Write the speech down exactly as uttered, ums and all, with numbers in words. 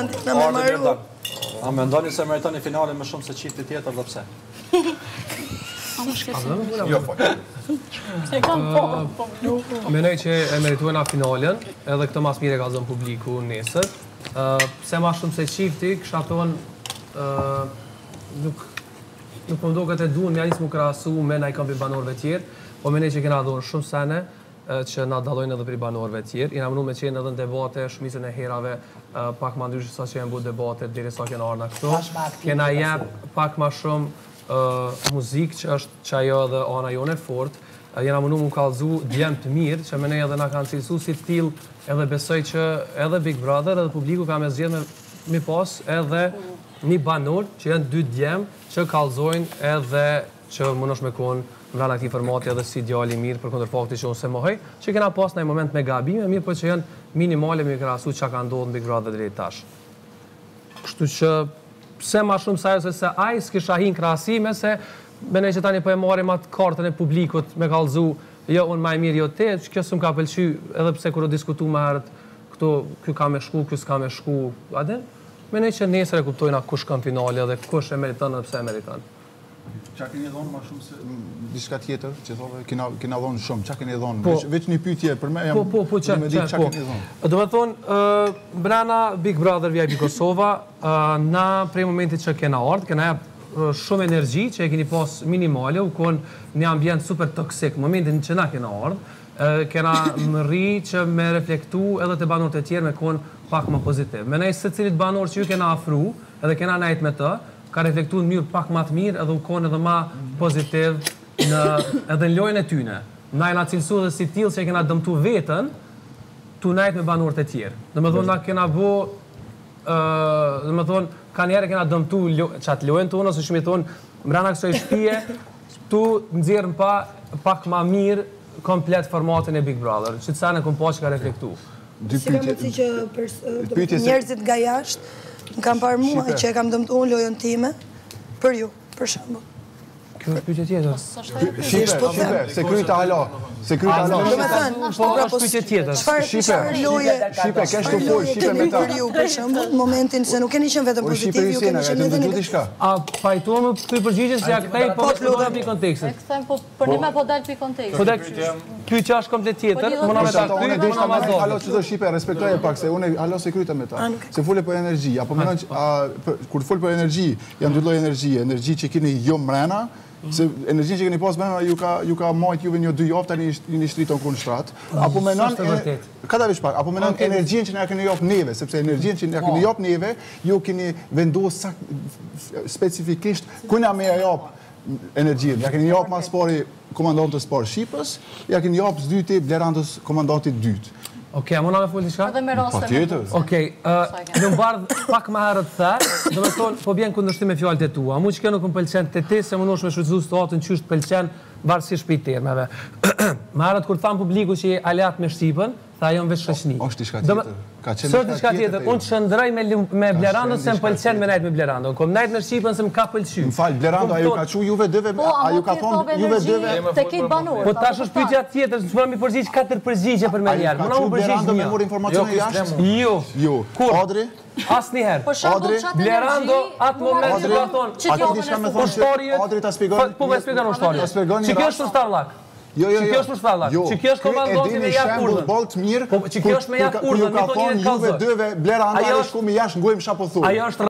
Valentina me marru. A me ndoni se meritoni finale më shumë se qifti tjetër dhe pse? A më shkesi? Jo, po. Se kam po. Menoj që e meritojna finalen, edhe këtë mas mire ka zënë publiku nesër. Pse ma shumë se qifti, kësha tonë nuk nuk më do këtë e duhen me anis mu krasu me na i kam për banorëve tjerë, po menoj që kena dhonë shumë sene që na dalojnë edhe për banorëve tjerë. Jena mënu me qenë edhe në debate, shumicën e herave, pak ma ndryshë sa që jenë bu debate, diri sa kena arna këto. Kena jep pak ma shumë muzikë që është që ajo edhe ana jone fort. Jena mënu mu kalzu djemë të mirë, që menoj edhe na kanë cilësu si t'il, edhe besoj që edhe Big Brother edhe publiku ka me zgjedh me mi pas edhe një banor që janë dy djemë që kalzojnë edhe që mënosh me konë mrena këti formati edhe si djali mirë për kundër fakti që unë se mohoj, që kena pas në i moment me gabime, mirë për që janë minimale me krasu që ka ndodhë në Big Brother drejt tash. Kështu që pse ma shumë sajo se se aj s'kisha hin krasime se mene që tani po e marim atë kartën e publikut me kalzu jo unë maj mirë jo te, që kjo s'm ka pëlqy edhe pse kërë diskutu me herët këto, kjo ka me shku, kjo s'ka me shku, adin? Mene që nesër e kuptojna kush kanë finale dhe kush e meriton dhe pse e meriton. Qa keni dhonë ma shumë se diçka tjetër, që thove, kena dhonë shumë, qa keni dhonë, veç një pytje për me, jam me ditë qa keni dhonë. Do me thonë, brana Big Brother V I P Kosova, na prej momentit që kena ardhë, kena jep shumë energji, që e keni pas minimale, u konë një ambient super toksik, momentin që na kena ardhë, kena më ri që me reflektu edhe të banorët e tjerë me konë pak më pozitiv. Me nej se cilit banor që ju kena afru, edhe kena najt me të, ka reflektu në njërë pak ma të mirë edhe u konë edhe ma pozitiv edhe në lojnë e tyne. Na e na cilësu dhe si tilë që e kena dëmtu vetën, tu najt me banorët e tjerë. Dhe me thonë, na kena bo, dhe me thonë, ka njerë e kena dëmtu qatë lojnë tonë, ose shumë i thonë, mrena kësoj shpije, tu nëzirën pa pak ma mirë komplet formatin e Big Brother, që të sa në kom pa që ka reflektu. Si ka mëci që njerëzit nga jashtë, në kam parë mua që e kam dëmtu unë lojën time, për ju, për shembull. Kjo është pyetje tjetër. Shipe, shipe, se kryta halo, se kryta halo. Do me thënë, po është pyetje tjetër. Çfarë loje, shipe, kesh të folë, shipe me ta. Për ju, për shembull, në momentin se nuk keni qenë vetëm pozitiv, ju keni qenë edhe negativ. A pajtuam këtë përgjigje se ja kthej po të lodha në kontekstin. E kthem po për një po dal pi kontekstin. Po dal pyetja është komplet tjetër, më na me ta kthy, më na mazon. Halo çdo shipe, respektoje pak se unë halo se kryta me ta. Se fole për energji, apo mendon kur fol për energji, janë dy lloj energjie, energji që keni jo mrena, se energjin që keni pas mrena ju ka majt juve një dy javë tani një shtriton kur në shtrat. Apo menon kada veç pak, apo menon energjin që na keni jap neve, sepse energjin që na keni jap neve, ju keni vendosur specifikisht ku na më jap energjin. Ja keni jap mas pari komandantës parë Shqipës, ja keni jap së dyti Blerandës komandantit dytë. Okej, a më na me folë diçka? Edhe me raste. Patjetër. Okej, në mbardh pak më herët the, do të thonë po bjen kundërshtim me fjalët e tua. Mu që kjo nuk më pëlqen te ti se mundosh me shfrytëzu situatën qysh të pëlqen varësisht prej termeve. Më herët kur tham publiku që je aleat me Shqipën, tha jam veç shoqni. Është diçka tjetër. Ka qenë Sot diçka tjetër. Unë çndroj me me Blerandën se më pëlqen me najt me Blerandën. Kom najt me Shqipën se më ka pëlqyer. M'fal, Blerando ajo ka çu juve dëve, ajo ka thonë juve dëve. Te kit banor. Po tash është pyetja tjetër, s'më mi përgjigj katër përgjigje për me njerë. Më na më përgjigj Blerando me një. mor informacione jashtë? Jo. Jo. Kur? Adri? Asnjëherë. Po shembull çat Blerando atë moment që ka thonë, A ti diçka më thonë se Adri ta shpjegon? Po më shpjegon ushtarin. Ta shpjegon një Çi kjo rast. është ushtarllak? Jo, jo, jo. Çi kjo është ushtarllak? Çi kjo është komandanti me jashtë urdhën? Boll të mirë. Po çi kjo është me jashtë urdhën, Ju ka thonë juve dëve Blerando ai shku me jashtë ngojmë çapo thuaj. Ajo është